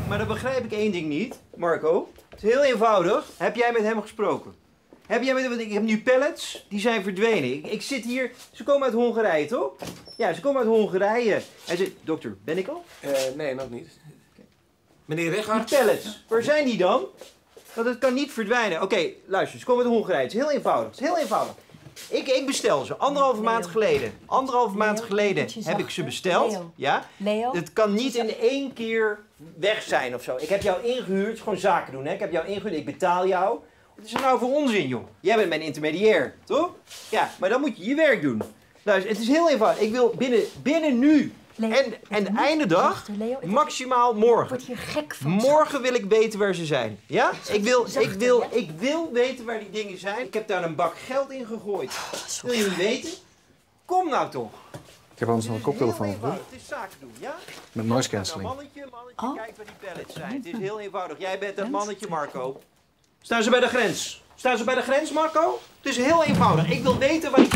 Maar dan begrijp ik één ding niet, Marco. Het is heel eenvoudig. Heb jij met hem gesproken? Ik heb nu pallets, die zijn verdwenen. Ik zit hier, ze komen uit Hongarije, toch? Ja, ze komen uit Hongarije. Hij zegt, dokter, ben ik al? Nee, nog niet. Meneer Reghart? Die pallets, waar zijn die dan? Want het kan niet verdwijnen. Oké, luister, ze komen uit Hongarije. Het is heel eenvoudig. Het is heel eenvoudig. Ik bestel ze. Anderhalve maand geleden heb ik ze besteld. Leo. Ja? Leo? Het kan niet in één keer weg zijn of zo. Ik heb jou ingehuurd. Het is gewoon zaken doen. Hè? Ik heb jou ingehuurd. Ik betaal jou. Wat is er nou voor onzin, joh? Jij bent mijn intermediair, toch? Ja, maar dan moet je je werk doen. Luister, het is heel eenvoudig. Ik wil binnen nu. Leo, En de einde dag, Leo, maximaal morgen. Ik word hier gek van. Morgen wil ik weten waar ze zijn. Ja? Ik wil weten waar die dingen zijn. Ik heb daar een bak geld in gegooid. Wil je niet weten? Kom nou toch. Ik heb anders nog een koptelefoon voor. Het is zaken doen, ja? Met noise cancelling. Mannetje, kijk waar die pallets zijn. Het is heel eenvoudig. Jij bent dat mannetje, Marco. Staan ze bij de grens? Staan ze bij de grens, Marco? Het is heel eenvoudig. Ik wil weten waar die...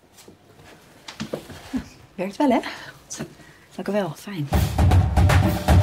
Werkt wel, hè? Dank u wel, fijn.